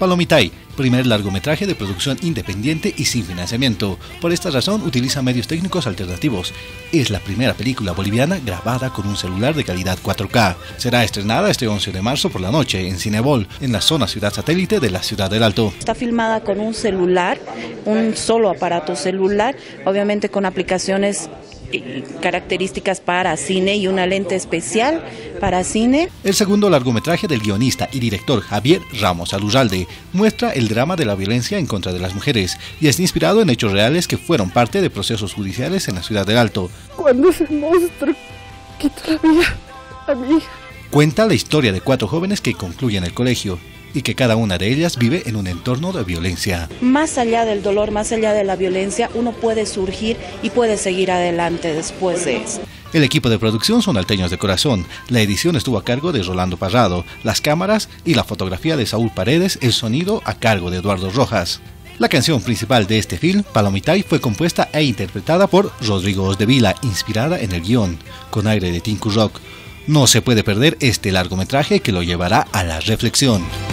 Palomitay, primer largometraje de producción independiente y sin financiamiento. Por esta razón utiliza medios técnicos alternativos. Es la primera película boliviana grabada con un celular de calidad 4K. Será estrenada este 11 de marzo por la noche en Cinebol, en la zona ciudad satélite de la ciudad del Alto. Está filmada con un celular, un solo aparato celular, obviamente con aplicaciones características para cine y una lente especial para cine. El segundo largometraje del guionista y director Javier Ramos Alurralde muestra el drama de la violencia en contra de las mujeres y está inspirado en hechos reales que fueron parte de procesos judiciales en la ciudad del Alto. Cuando ese monstruo quitó la vida a mi hija. Cuenta la historia de 4 jóvenes que concluyen el colegio y que cada una de ellas vive en un entorno de violencia. Más allá del dolor, más allá de la violencia, uno puede surgir y puede seguir adelante después de eso. El equipo de producción son alteños de corazón. La edición estuvo a cargo de Rolando Parrado, las cámaras y la fotografía de Saúl Paredes, el sonido a cargo de Eduardo Rojas. La canción principal de este film, Palomitay, fue compuesta e interpretada por Rodrigo Osdevila, inspirada en el guión, con aire de Tinku Rock. No se puede perder este largometraje que lo llevará a la reflexión.